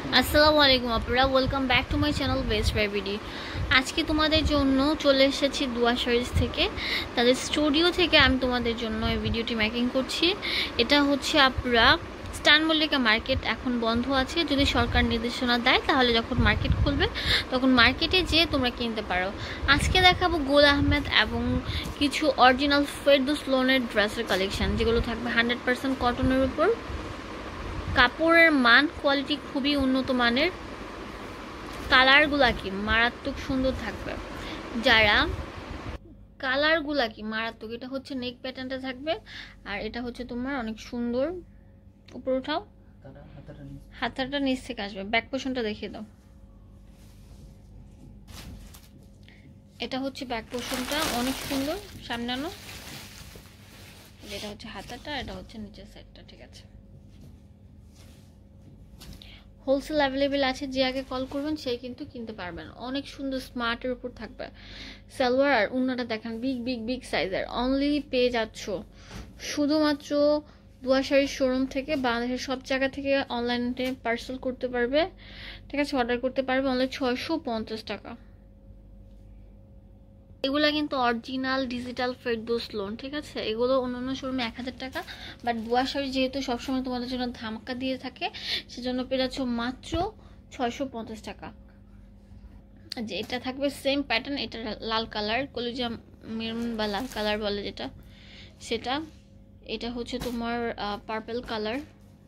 আসসালামু আলাইকুম আপনারা, welcome back to my channel best বেবিডি। আজকে তোমাদের জন্য চলে এসেছি দুয়া শাড়িজ থেকে, তাদের স্টুডিও থেকে আমি তোমাদের জন্য এই ভিডিওটি মেকিং করছি। এটা হচ্ছে আপনারা স্টান মল্লিকা মার্কেট এখন বন্ধ আছে, যদি সরকার নির্দেশনা দেয় তাহলে যখন মার্কেট খুলবে তখন মার্কেটে যেয়ে তোমরা কিনতে পারো। আজকে দেখাবো গোল আহমেদ এবং কিছু অরিজিনাল ফেরদৌস লোনের ড্রেসের কালেকশন, যেগুলো থাকবে 100% কটনের উপর। কাপড়ের মান কোয়ালিটি খুবই উন্নত মানের, কালারগুলা কি মারাত্মক সুন্দর থাকবে। যারা কালারগুলা কি মারাত্মক, এটা হচ্ছে নেক প্যাটার্নটা থাকবে, আর এটা হচ্ছে তোমার অনেক সুন্দর। উপর উঠাও, হাতাটা নিচ থেকে আসবে। ব্যাক পোর্শনটা দেখিয়ে দাও। এটা হচ্ছে ব্যাক পোর্শনটা, অনেক সুন্দর। সামনে আনো। এটা হচ্ছে হাতাটা, এটা হচ্ছে নিচের সাইডটা। ঠিক আছে, হোলসেল অ্যাভেলেবেল আছে, যে আগে কল করবেন সেই কিন্তু কিনতে পারবেন। অনেক সুন্দর স্মার্টের উপর থাকবে। সালোয়ার আর উন্নাটা দেখেন বিগ বিগ বিগ সাইজের। অনলি পেয়ে যাচ্ছ শুধুমাত্র দুয়া শাড়ির শোরুম থেকে। বাংলাদেশের সব জায়গা থেকে অনলাইনে পার্সেল করতে পারবে, ঠিক আছে, অর্ডার করতে পারবে। অনলি 650 টাকা। এগুলা কিন্তু অরিজিনাল ডিজিটাল ফেরদৌস লোন, ঠিক আছে। এগুলো অন্যান্য শোরুমে 1000 টাকা, বাট দুয়া শাড়ি যেহেতু সবসময় তোমাদের জন্য ধামাকা দিয়ে থাকে, সেজন্য পেয়ে যাচ্ছ মাত্র 650 টাকা। যে এটা থাকবে সেম প্যাটার্ন, এটা লাল কালার, কলিজা মেরুন বা লাল কালার বলে যেটা, সেটা। এটা হচ্ছে তোমার পার্পল কালার,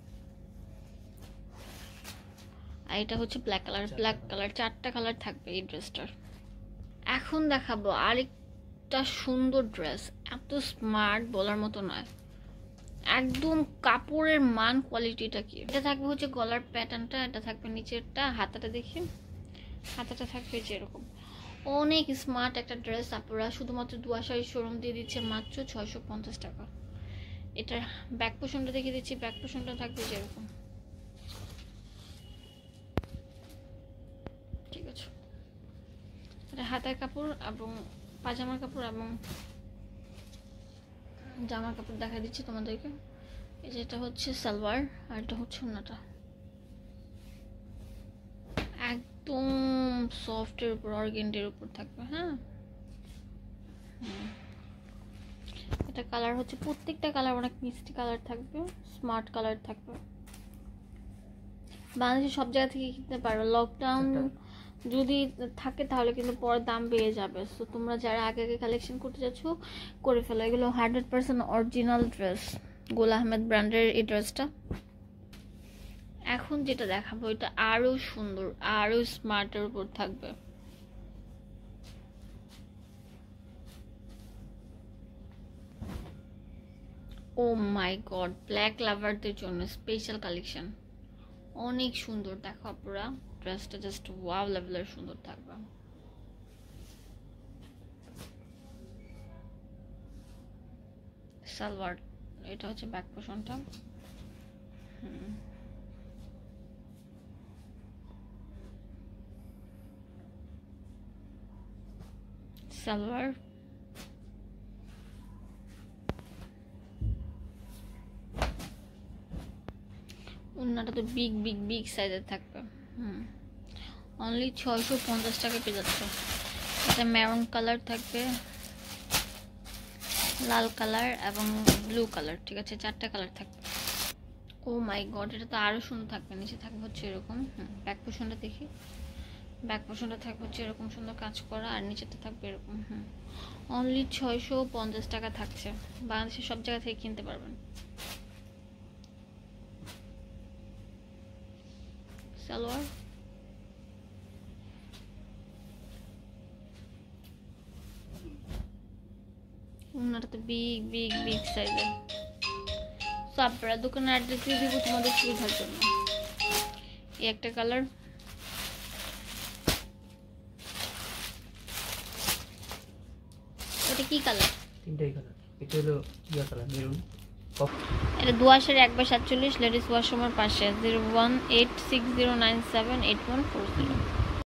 আর এটা হচ্ছে ব্ল্যাক কালার। ব্ল্যাক কালার, 4টা কালার থাকবে এই ড্রেসটার। এখন দেখাবো আরেকটা সুন্দর ড্রেস, এত স্মার্ট বলার মতো নয়, একদম কাপড়ের মান কোয়ালিটিটা কি। এটা থাকবে হচ্ছে গলার প্যাটার্নটা, এটা থাকবে নিচেরটা। হাতাটা দেখি, হাতাটা থাকবে যেরকম। অনেক স্মার্ট একটা ড্রেস। আপনারা শুধুমাত্র দুয়া শাড়ির শোরুম দিয়ে দিচ্ছে মাত্র 650 টাকা। এটার ব্যাক পোর্শনটা দেখিয়ে দিচ্ছি। ব্যাক পোর্শনটা থাকবে যেরকম, ঠিক আছে। এটা হাতার কাপড় এবং পাজামার কাপড় এবং জামার কাপড় দেখা দিচ্ছি তোমাদেরকে। এই যে এটা হচ্ছে সালোয়ার, আর এটা হচ্ছে ওড়নাটা। একদম সফটের উপর, অর্গেন্ডের উপর থাকবে। হ্যাঁ, এটা কালার হচ্ছে, প্রত্যেকটা কালার অনেক মিষ্টি কালার থাকবে, স্মার্ট কালার থাকবে। বাংলাদেশের সব জায়গা থেকে কিনতে পারো। লকডাউন যদি থাকে তাহলে কিন্তু পরে দাম বেড়ে যাবে। সো তোমরা যারা আগে আগে কালেকশন করতে যাচ্ছ করে ফেলো। এগুলো 100% অরিজিনাল ড্রেস, গোল আহমেদ ব্র্যান্ডের এই ড্রেসটা। এখন যেটা দেখাবো এটা আরো সুন্দর, আরো স্মার্টের উপর থাকবে। ও মাই গড, ব্ল্যাক লাভারদের জন্য স্পেশাল কালেকশন, অনেক সুন্দর। দেখো আপনারা ড্রেসটা জাস্ট ওয়াও লেভেলের সুন্দর থাকবে। সালোয়ার, এটা হচ্ছে ব্যাক পোর্শনটা। সালোয়ার, ওড়নাটা তো বিগ বিগ বিগ সাইজের থাকবে। অনলি 650 টাকা পেয়ে যাচ্ছ। এটা মেরুন কালার থাকবে, লাল কালার এবং ব্লু কালার, ঠিক আছে, 4টা কালার থাকবে। ও মাই গড, এটা তো আরো সুন্দর থাকবে। নিচে থাকবে হচ্ছে এরকম। ব্যাক পোর্শনটা দেখি। ব্যাক পোর্শনটা থাকবে হচ্ছে এরকম সুন্দর কাজ করা, আর নিচেটা থাকবে এরকম। অনলি 650 টাকা থাকছে। বাংলাদেশের সব জায়গা থেকে কিনতে পারবেন। সালোয়ার, ওনাটা তো বিগ বিগ বিগ সাইজের। তো আপনারা দোকানের অ্যাড্রেস দিয়ে দিব তোমাদের সুবিধার জন্য। এই একটা কালার, এটা কি কালার? তিনটাই কালার। এটা হলো ইয়া কালার, মেরুন। এটা দুয়াশের 1/47 লেডিস ওয়াশরুমের পাশে। 01860978140।